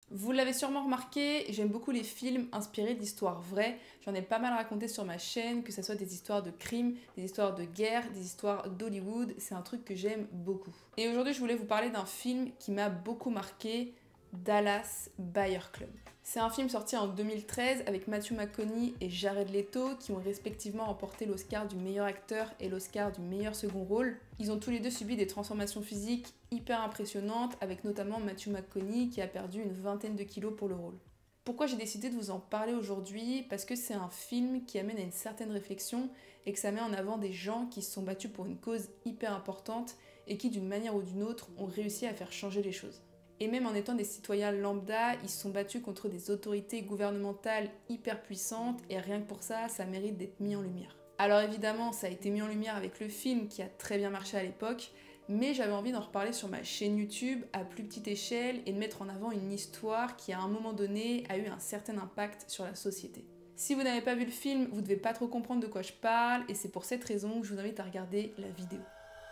Vous l'avez sûrement remarqué, j'aime beaucoup les films inspirés d'histoires vraies. J'en ai pas mal raconté sur ma chaîne, que ce soit des histoires de crimes, des histoires de guerre, des histoires d'Hollywood. C'est un truc que j'aime beaucoup. Et aujourd'hui, je voulais vous parler d'un film qui m'a beaucoup marqué, Dallas Buyer Club. C'est un film sorti en 2013 avec Matthew McConaughey et Jared Leto qui ont respectivement remporté l'Oscar du meilleur acteur et l'Oscar du meilleur second rôle. Ils ont tous les deux subi des transformations physiques hyper impressionnantes avec notamment Matthew McConaughey qui a perdu une vingtaine de kilos pour le rôle. Pourquoi j'ai décidé de vous en parler aujourd'hui? Parce que c'est un film qui amène à une certaine réflexion et que ça met en avant des gens qui se sont battus pour une cause hyper importante et qui d'une manière ou d'une autre ont réussi à faire changer les choses. Et même en étant des citoyens lambda, ils se sont battus contre des autorités gouvernementales hyper puissantes et rien que pour ça, ça mérite d'être mis en lumière. Alors évidemment, ça a été mis en lumière avec le film qui a très bien marché à l'époque, mais j'avais envie d'en reparler sur ma chaîne YouTube à plus petite échelle et de mettre en avant une histoire qui à un moment donné a eu un certain impact sur la société. Si vous n'avez pas vu le film, vous ne devez pas trop comprendre de quoi je parle et c'est pour cette raison que je vous invite à regarder la vidéo.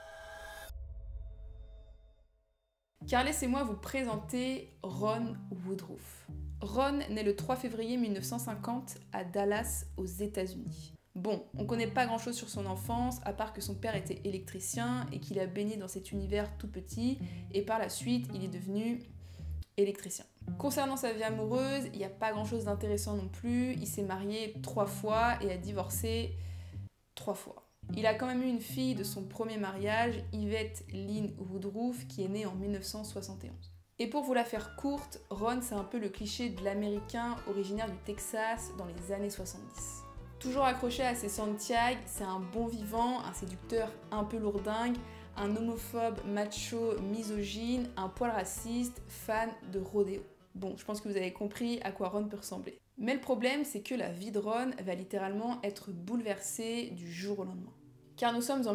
Car laissez-moi vous présenter Ron Woodroof. Ron naît le 3 février 1950 à Dallas, aux États-Unis. Bon, on connaît pas grand-chose sur son enfance, à part que son père était électricien et qu'il a baigné dans cet univers tout petit, et par la suite, il est devenu électricien. Concernant sa vie amoureuse, il n'y a pas grand-chose d'intéressant non plus. Il s'est marié 3 fois et a divorcé 3 fois. Il a quand même eu une fille de son premier mariage, Yvette Lynn Woodroof, qui est née en 1971. Et pour vous la faire courte, Ron c'est un peu le cliché de l'américain originaire du Texas dans les années 70. Toujours accroché à ses Santiago, c'est un bon vivant, un séducteur un peu lourdingue, un homophobe macho misogyne, un poil raciste, fan de rodéo. Bon, je pense que vous avez compris à quoi Ron peut ressembler. Mais le problème, c'est que la vie de Ron va littéralement être bouleversée du jour au lendemain. Car nous sommes en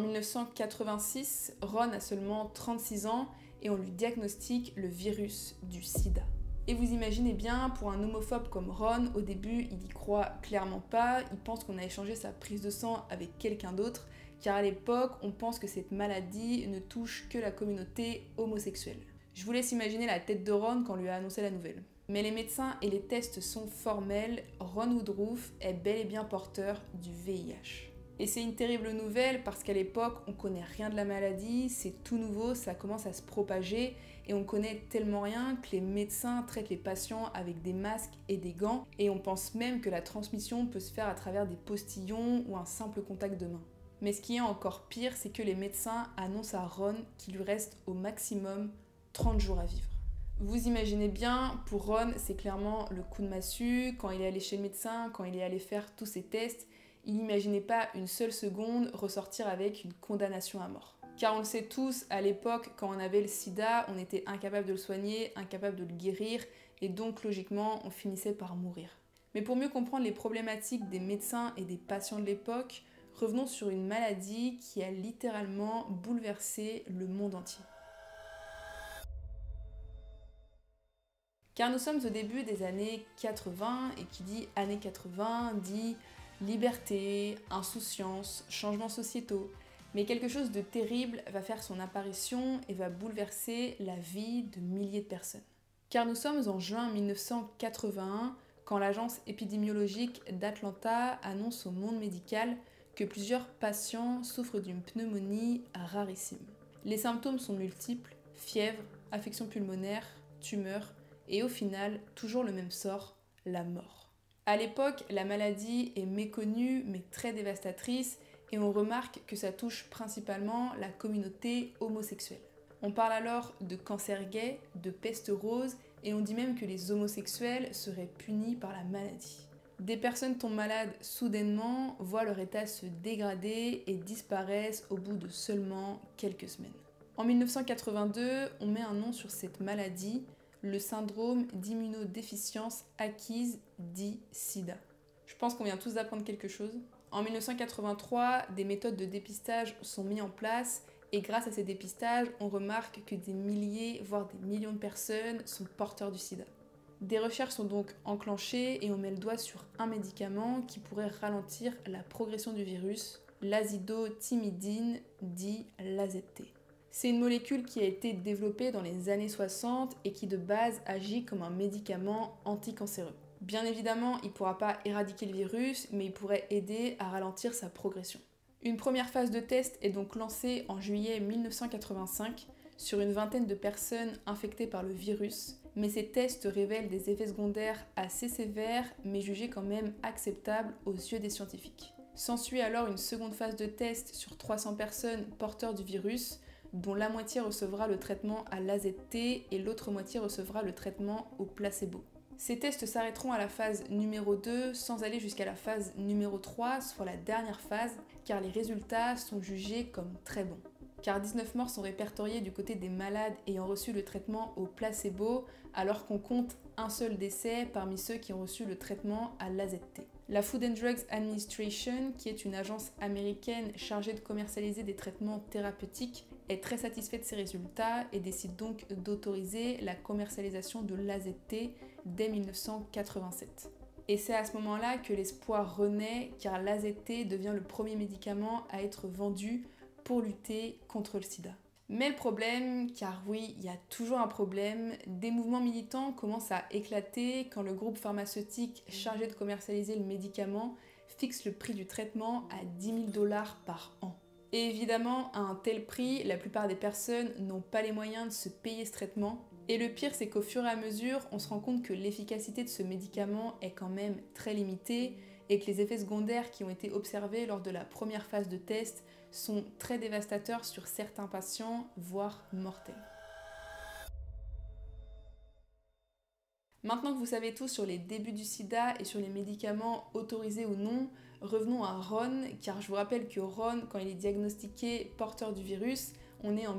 1986, Ron a seulement 36 ans et on lui diagnostique le virus du sida. Et vous imaginez bien, pour un homophobe comme Ron, au début, il y croit clairement pas, il pense qu'on a échangé sa prise de sang avec quelqu'un d'autre, car à l'époque, on pense que cette maladie ne touche que la communauté homosexuelle. Je vous laisse imaginer la tête de Ron quand on lui a annoncé la nouvelle. Mais les médecins et les tests sont formels, Ron Woodroof est bel et bien porteur du VIH. Et c'est une terrible nouvelle parce qu'à l'époque, on connaît rien de la maladie, c'est tout nouveau, ça commence à se propager et on connaît tellement rien que les médecins traitent les patients avec des masques et des gants et on pense même que la transmission peut se faire à travers des postillons ou un simple contact de main. Mais ce qui est encore pire, c'est que les médecins annoncent à Ron qu'il lui reste au maximum 30 jours à vivre. Vous imaginez bien, pour Ron, c'est clairement le coup de massue. Quand il est allé chez le médecin, quand il est allé faire tous ses tests, il n'imaginait pas une seule seconde ressortir avec une condamnation à mort. Car on le sait tous, à l'époque, quand on avait le sida, on était incapable de le soigner, incapable de le guérir, et donc logiquement, on finissait par mourir. Mais pour mieux comprendre les problématiques des médecins et des patients de l'époque, revenons sur une maladie qui a littéralement bouleversé le monde entier. Car nous sommes au début des années 80 et qui dit années 80 dit liberté, insouciance, changements sociétaux. Mais quelque chose de terrible va faire son apparition et va bouleverser la vie de milliers de personnes. Car nous sommes en juin 1981 quand l'agence épidémiologique d'Atlanta annonce au monde médical que plusieurs patients souffrent d'une pneumonie rarissime. Les symptômes sont multiples, fièvre, affection pulmonaire, tumeur, et au final, toujours le même sort, la mort. À l'époque, la maladie est méconnue mais très dévastatrice et on remarque que ça touche principalement la communauté homosexuelle. On parle alors de cancer gay, de peste rose et on dit même que les homosexuels seraient punis par la maladie. Des personnes tombent malades soudainement, voient leur état se dégrader et disparaissent au bout de seulement quelques semaines. En 1982, on met un nom sur cette maladie, le syndrome d'immunodéficience acquise dit SIDA. Je pense qu'on vient tous d'apprendre quelque chose. En 1983, des méthodes de dépistage sont mises en place et grâce à ces dépistages, on remarque que des milliers, voire des millions de personnes sont porteurs du sida. Des recherches sont donc enclenchées et on met le doigt sur un médicament qui pourrait ralentir la progression du virus, l'azidothymidine dit l'AZT. C'est une molécule qui a été développée dans les années 60 et qui de base agit comme un médicament anticancéreux. Bien évidemment, il ne pourra pas éradiquer le virus, mais il pourrait aider à ralentir sa progression. Une première phase de test est donc lancée en juillet 1985 sur une vingtaine de personnes infectées par le virus, mais ces tests révèlent des effets secondaires assez sévères, mais jugés quand même acceptables aux yeux des scientifiques. S'ensuit alors une seconde phase de test sur 300 personnes porteurs du virus, dont la moitié recevra le traitement à l'AZT et l'autre moitié recevra le traitement au placebo. Ces tests s'arrêteront à la phase numéro 2 sans aller jusqu'à la phase numéro 3, soit la dernière phase, car les résultats sont jugés comme très bons. Car 19 morts sont répertoriés du côté des malades ayant reçu le traitement au placebo, alors qu'on compte un seul décès parmi ceux qui ont reçu le traitement à l'AZT. La Food and Drugs Administration, qui est une agence américaine chargée de commercialiser des traitements thérapeutiques, est très satisfait de ces résultats et décide donc d'autoriser la commercialisation de l'AZT dès 1987. Et c'est à ce moment-là que l'espoir renaît, car l'AZT devient le premier médicament à être vendu pour lutter contre le sida. Mais le problème, car oui, il y a toujours un problème, des mouvements militants commencent à éclater quand le groupe pharmaceutique chargé de commercialiser le médicament fixe le prix du traitement à 10 000 $ par an. Et évidemment, à un tel prix, la plupart des personnes n'ont pas les moyens de se payer ce traitement. Et le pire, c'est qu'au fur et à mesure, on se rend compte que l'efficacité de ce médicament est quand même très limitée et que les effets secondaires qui ont été observés lors de la première phase de test sont très dévastateurs sur certains patients, voire mortels. Maintenant que vous savez tout sur les débuts du sida et sur les médicaments autorisés ou non, revenons à Ron, car je vous rappelle que Ron, quand il est diagnostiqué porteur du virus, on est en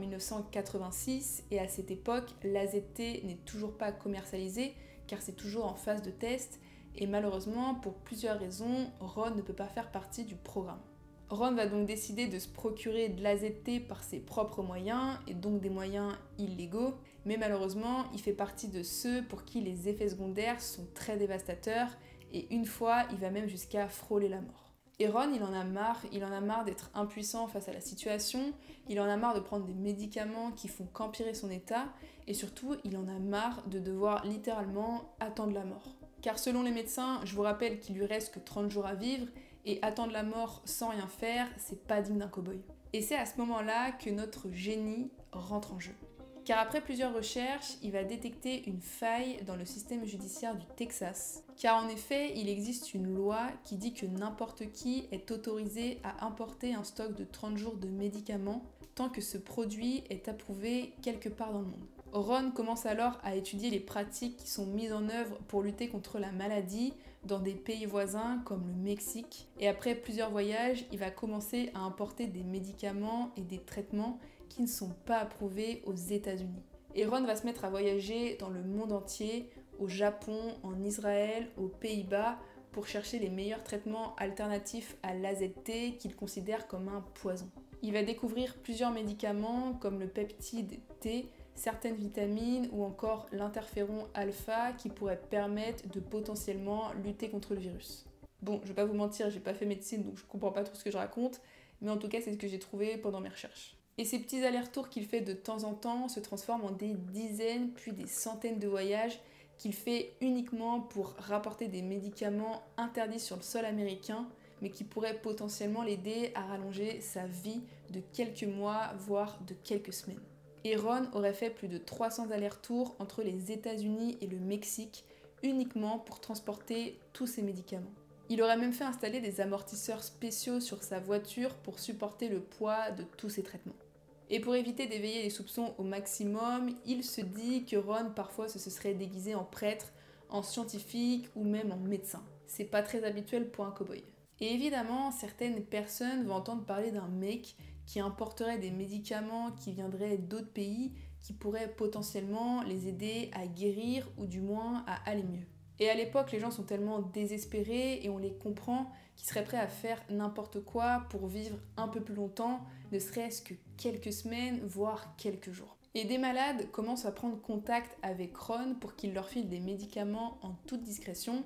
1986 et à cette époque, l'AZT n'est toujours pas commercialisé car c'est toujours en phase de test et malheureusement, pour plusieurs raisons, Ron ne peut pas faire partie du programme. Ron va donc décider de se procurer de l'AZT par ses propres moyens, et donc des moyens illégaux, mais malheureusement, il fait partie de ceux pour qui les effets secondaires sont très dévastateurs, et une fois, il va même jusqu'à frôler la mort. Et Ron, il en a marre d'être impuissant face à la situation, il en a marre de prendre des médicaments qui font qu'empirer son état, et surtout, il en a marre de devoir littéralement attendre la mort. Car selon les médecins, je vous rappelle qu'il lui reste que 30 jours à vivre, et attendre la mort sans rien faire, c'est pas digne d'un cow-boy. Et c'est à ce moment-là que notre génie rentre en jeu. Car après plusieurs recherches, il va détecter une faille dans le système judiciaire du Texas. Car en effet, il existe une loi qui dit que n'importe qui est autorisé à importer un stock de 30 jours de médicaments tant que ce produit est approuvé quelque part dans le monde. Ron commence alors à étudier les pratiques qui sont mises en œuvre pour lutter contre la maladie dans des pays voisins comme le Mexique. Et après plusieurs voyages, il va commencer à importer des médicaments et des traitements qui ne sont pas approuvés aux États-Unis. Et Ron va se mettre à voyager dans le monde entier, au Japon, en Israël, aux Pays-Bas, pour chercher les meilleurs traitements alternatifs à l'AZT qu'il considère comme un poison. Il va découvrir plusieurs médicaments comme le peptide T, certaines vitamines ou encore l'interféron alpha qui pourraient permettre de potentiellement lutter contre le virus. Bon, je vais pas vous mentir, j'ai pas fait médecine donc je comprends pas trop ce que je raconte, mais en tout cas c'est ce que j'ai trouvé pendant mes recherches. Et ces petits allers-retours qu'il fait de temps en temps se transforment en des dizaines puis des centaines de voyages qu'il fait uniquement pour rapporter des médicaments interdits sur le sol américain, mais qui pourraient potentiellement l'aider à rallonger sa vie de quelques mois, voire de quelques semaines. Et Ron aurait fait plus de 300 allers-retours entre les États-Unis et le Mexique uniquement pour transporter tous ces médicaments. Il aurait même fait installer des amortisseurs spéciaux sur sa voiture pour supporter le poids de tous ces traitements. Et pour éviter d'éveiller les soupçons au maximum, il se dit que Ron parfois se serait déguisé en prêtre, en scientifique ou même en médecin. C'est pas très habituel pour un cow-boy. Et évidemment, certaines personnes vont entendre parler d'un mec qui importerait des médicaments qui viendraient d'autres pays qui pourraient potentiellement les aider à guérir ou du moins à aller mieux. Et à l'époque, les gens sont tellement désespérés et on les comprend qu'ils seraient prêts à faire n'importe quoi pour vivre un peu plus longtemps, ne serait-ce que quelques semaines, voire quelques jours. Et des malades commencent à prendre contact avec Ron pour qu'il leur file des médicaments en toute discrétion,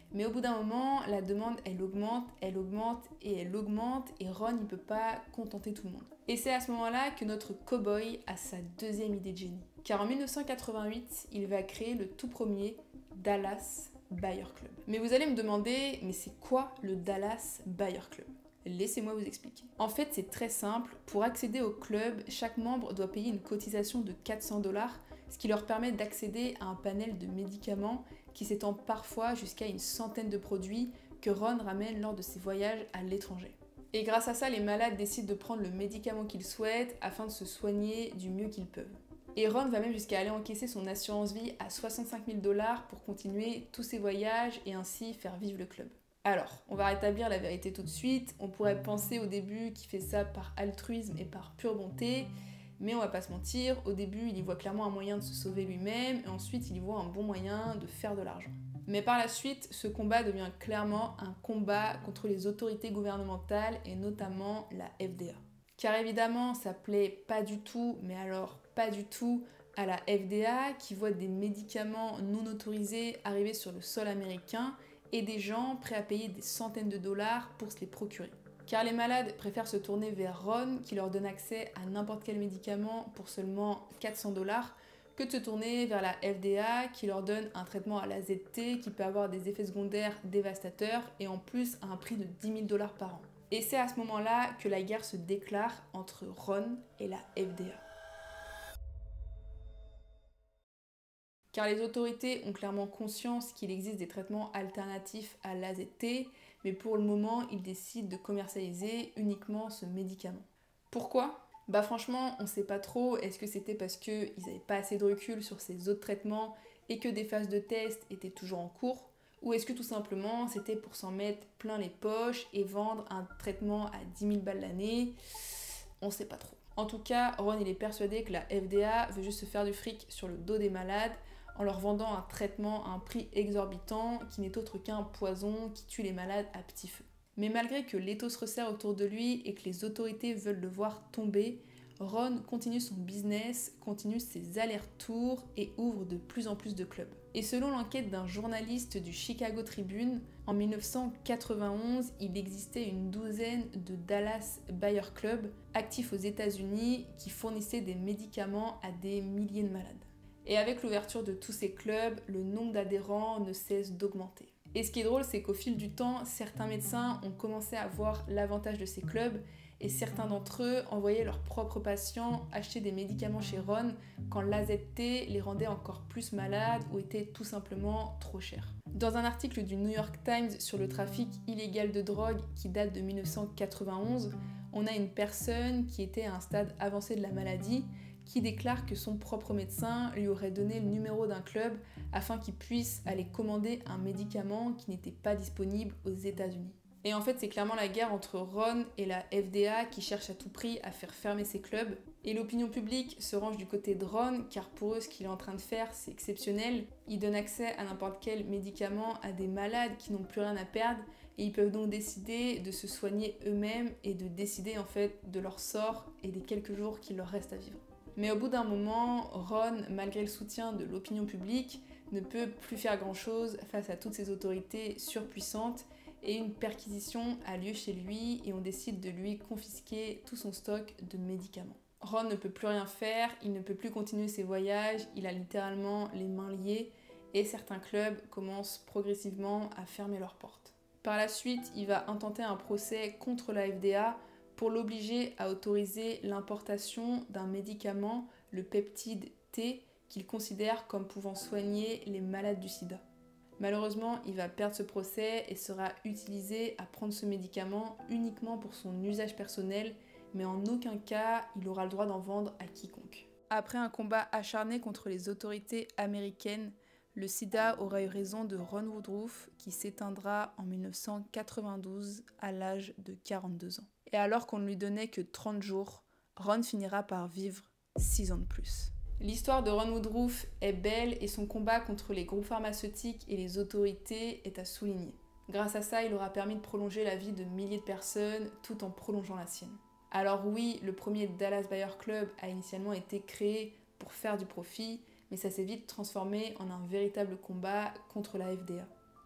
Mais au bout d'un moment, la demande, elle augmente et Ron, il peut pas contenter tout le monde. Et c'est à ce moment-là que notre cow-boy a sa deuxième idée de génie. Car en 1988, il va créer le tout premier Dallas Buyer Club. Mais vous allez me demander, mais c'est quoi le Dallas Buyer Club ? Laissez-moi vous expliquer. En fait, c'est très simple. Pour accéder au club, chaque membre doit payer une cotisation de 400 $, ce qui leur permet d'accéder à un panel de médicaments qui s'étend parfois jusqu'à une centaine de produits que Ron ramène lors de ses voyages à l'étranger. Et grâce à ça, les malades décident de prendre le médicament qu'ils souhaitent afin de se soigner du mieux qu'ils peuvent. Et Ron va même jusqu'à aller encaisser son assurance vie à 65 000 $ pour continuer tous ses voyages et ainsi faire vivre le club. Alors, on va rétablir la vérité tout de suite. On pourrait penser au début qu'il fait ça par altruisme et par pure bonté, mais on va pas se mentir, au début il y voit clairement un moyen de se sauver lui-même et ensuite il y voit un bon moyen de faire de l'argent. Mais par la suite, ce combat devient clairement un combat contre les autorités gouvernementales et notamment la FDA. Car évidemment, ça plaît pas du tout, mais alors pas du tout, à la FDA qui voit des médicaments non autorisés arriver sur le sol américain et des gens prêts à payer des centaines de dollars pour se les procurer. Car les malades préfèrent se tourner vers Ron qui leur donne accès à n'importe quel médicament pour seulement 400 $, que de se tourner vers la FDA qui leur donne un traitement à l'AZT qui peut avoir des effets secondaires dévastateurs et en plus à un prix de 10 000 $ par an. Et c'est à ce moment-là que la guerre se déclare entre Ron et la FDA. Car les autorités ont clairement conscience qu'il existe des traitements alternatifs à l'AZT, mais pour le moment, ils décident de commercialiser uniquement ce médicament. Pourquoi ? Bah franchement, on sait pas trop. Est-ce que c'était parce qu'ils n'avaient pas assez de recul sur ces autres traitements et que des phases de test étaient toujours en cours ? Ou est-ce que tout simplement c'était pour s'en mettre plein les poches et vendre un traitement à 10 000 balles l'année ? On sait pas trop. En tout cas, Ron il est persuadé que la FDA veut juste se faire du fric sur le dos des malades en leur vendant un traitement à un prix exorbitant qui n'est autre qu'un poison qui tue les malades à petit feu. Mais malgré que l'étau se resserre autour de lui et que les autorités veulent le voir tomber, Ron continue son business, continue ses allers-retours et ouvre de plus en plus de clubs. Et selon l'enquête d'un journaliste du Chicago Tribune, en 1991, il existait une douzaine de Dallas Buyer Club actifs aux États-Unis qui fournissaient des médicaments à des milliers de malades. Et avec l'ouverture de tous ces clubs, le nombre d'adhérents ne cesse d'augmenter. Et ce qui est drôle, c'est qu'au fil du temps, certains médecins ont commencé à voir l'avantage de ces clubs et certains d'entre eux envoyaient leurs propres patients acheter des médicaments chez Ron quand l'AZT les rendait encore plus malades ou était tout simplement trop cher. Dans un article du New York Times sur le trafic illégal de drogue qui date de 1991, on a une personne qui était à un stade avancé de la maladie qui déclare que son propre médecin lui aurait donné le numéro d'un club afin qu'il puisse aller commander un médicament qui n'était pas disponible aux États-Unis. Et en fait, c'est clairement la guerre entre Ron et la FDA qui cherche à tout prix à faire fermer ces clubs. Et l'opinion publique se range du côté de Ron, car pour eux, ce qu'il est en train de faire, c'est exceptionnel. Il donne accès à n'importe quel médicament à des malades qui n'ont plus rien à perdre, et ils peuvent donc décider de se soigner eux-mêmes et de décider en fait de leur sort et des quelques jours qu'il leur reste à vivre. Mais au bout d'un moment, Ron, malgré le soutien de l'opinion publique, ne peut plus faire grand-chose face à toutes ces autorités surpuissantes et une perquisition a lieu chez lui et on décide de lui confisquer tout son stock de médicaments. Ron ne peut plus rien faire, il ne peut plus continuer ses voyages, il a littéralement les mains liées et certains clubs commencent progressivement à fermer leurs portes. Par la suite, il va intenter un procès contre la FDA pour l'obliger à autoriser l'importation d'un médicament, le peptide T, qu'il considère comme pouvant soigner les malades du sida. Malheureusement, il va perdre ce procès et sera utilisé à prendre ce médicament uniquement pour son usage personnel, mais en aucun cas il aura le droit d'en vendre à quiconque. Après un combat acharné contre les autorités américaines, le sida aura eu raison de Ron Woodroof qui s'éteindra en 1992 à l'âge de 42 ans. Et alors qu'on ne lui donnait que 30 jours, Ron finira par vivre 6 ans de plus. L'histoire de Ron Woodroof est belle et son combat contre les groupes pharmaceutiques et les autorités est à souligner. Grâce à ça, il aura permis de prolonger la vie de milliers de personnes tout en prolongeant la sienne. Alors oui, le premier Dallas Buyer Club a initialement été créé pour faire du profit, mais ça s'est vite transformé en un véritable combat contre la FDA.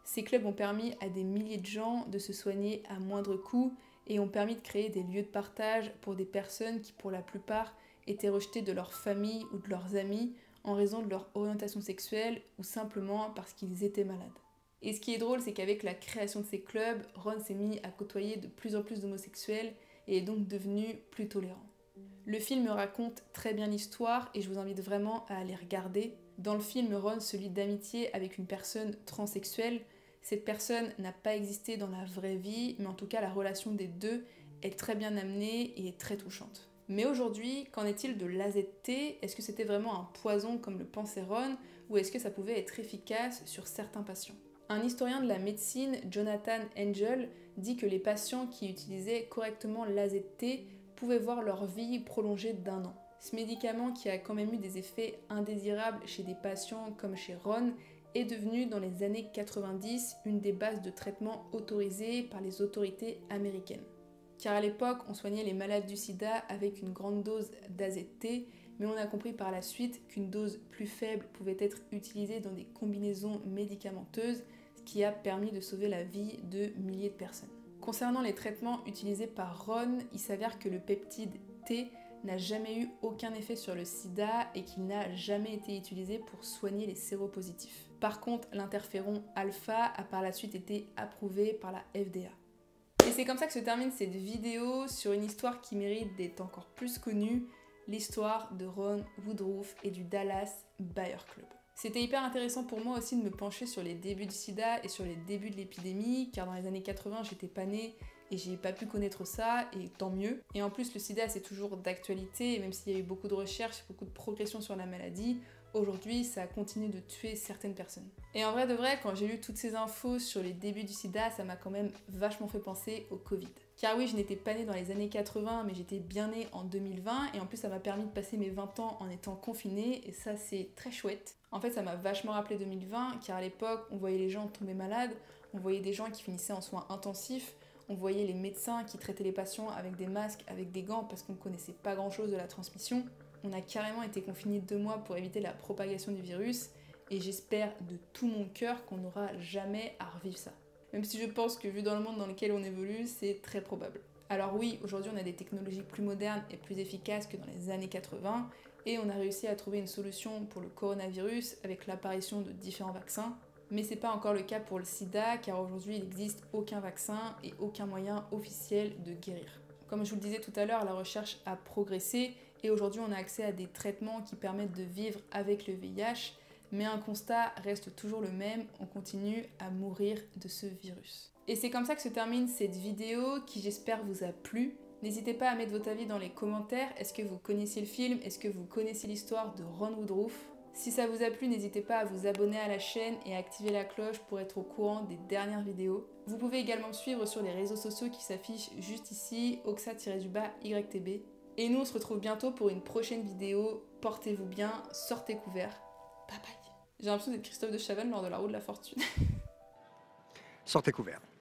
Ces clubs ont permis à des milliers de gens de se soigner à moindre coût et ont permis de créer des lieux de partage pour des personnes qui, pour la plupart, étaient rejetées de leur famille ou de leurs amis en raison de leur orientation sexuelle ou simplement parce qu'ils étaient malades. Et ce qui est drôle, c'est qu'avec la création de ces clubs, Ron s'est mis à côtoyer de plus en plus d'homosexuels et est donc devenu plus tolérant. Le film raconte très bien l'histoire et je vous invite vraiment à aller regarder. Dans le film, Ron se lie d'amitié avec une personne transsexuelle. Cette personne n'a pas existé dans la vraie vie, mais en tout cas la relation des deux est très bien amenée et est très touchante. Mais aujourd'hui, qu'en est-il de l'AZT? Est-ce que c'était vraiment un poison comme le pensait Ron, ou est-ce que ça pouvait être efficace sur certains patients? Un historien de la médecine, Jonathan Angel, dit que les patients qui utilisaient correctement l'AZT pouvaient voir leur vie prolongée d'1 an. Ce médicament, qui a quand même eu des effets indésirables chez des patients comme chez Ron, est devenu dans les années 90 une des bases de traitement autorisées par les autorités américaines. Car à l'époque, on soignait les malades du sida avec une grande dose d'AZT, mais on a compris par la suite qu'une dose plus faible pouvait être utilisée dans des combinaisons médicamenteuses, ce qui a permis de sauver la vie de milliers de personnes. Concernant les traitements utilisés par Ron, il s'avère que le peptide T n'a jamais eu aucun effet sur le sida et qu'il n'a jamais été utilisé pour soigner les séropositifs. Par contre, l'interféron alpha a par la suite été approuvé par la FDA. Et c'est comme ça que se termine cette vidéo sur une histoire qui mérite d'être encore plus connue, l'histoire de Ron Woodroof et du Dallas Buyer Club. C'était hyper intéressant pour moi aussi de me pencher sur les débuts du sida et sur les débuts de l'épidémie, car dans les années 80, j'étais pas née et j'ai pas pu connaître ça, et tant mieux. Et en plus, le sida, c'est toujours d'actualité, et même s'il y a eu beaucoup de recherches, beaucoup de progression sur la maladie, aujourd'hui, ça continue de tuer certaines personnes. Et en vrai de vrai, quand j'ai lu toutes ces infos sur les débuts du sida, ça m'a quand même vachement fait penser au Covid. Car oui, je n'étais pas née dans les années 80, mais j'étais bien née en 2020, et en plus ça m'a permis de passer mes 20 ans en étant confinée, et ça c'est très chouette. En fait, ça m'a vachement rappelé 2020, car à l'époque, on voyait les gens tomber malades, on voyait des gens qui finissaient en soins intensifs, on voyait les médecins qui traitaient les patients avec des masques, avec des gants, parce qu'on ne connaissait pas grand-chose de la transmission. On a carrément été confinés 2 mois pour éviter la propagation du virus, et j'espère de tout mon cœur qu'on n'aura jamais à revivre ça. Même si je pense que vu dans le monde dans lequel on évolue, c'est très probable. Alors oui, aujourd'hui on a des technologies plus modernes et plus efficaces que dans les années 80, et on a réussi à trouver une solution pour le coronavirus avec l'apparition de différents vaccins, mais c'est pas encore le cas pour le sida, car aujourd'hui il n'existe aucun vaccin et aucun moyen officiel de guérir. Comme je vous le disais tout à l'heure, la recherche a progressé, et aujourd'hui on a accès à des traitements qui permettent de vivre avec le VIH, mais un constat reste toujours le même, on continue à mourir de ce virus. Et c'est comme ça que se termine cette vidéo qui j'espère vous a plu. N'hésitez pas à mettre votre avis dans les commentaires. Est-ce que vous connaissiez le film? Est-ce que vous connaissiez l'histoire de Ron Woodroof? Si ça vous a plu, n'hésitez pas à vous abonner à la chaîne et à activer la cloche pour être au courant des dernières vidéos. Vous pouvez également me suivre sur les réseaux sociaux qui s'affichent juste ici, oxa-YTB. Et nous on se retrouve bientôt pour une prochaine vidéo. Portez-vous bien, sortez couverts. Bye bye. J'ai l'impression d'être Christophe de Chavannes lors de la roue de la fortune. Sortez couverts.